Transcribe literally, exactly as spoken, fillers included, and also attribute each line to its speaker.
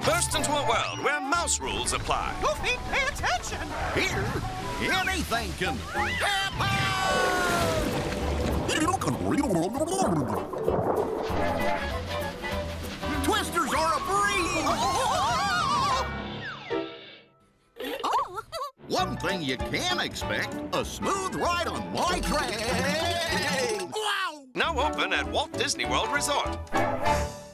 Speaker 1: Burst into a world where mouse rules apply.
Speaker 2: Goofy, pay attention!
Speaker 3: Here, anything can happen! Twisters are a breeze!
Speaker 2: Oh.
Speaker 3: One thing you can expect, a smooth ride on my train! Wow!
Speaker 1: Now open at Walt Disney World Resort.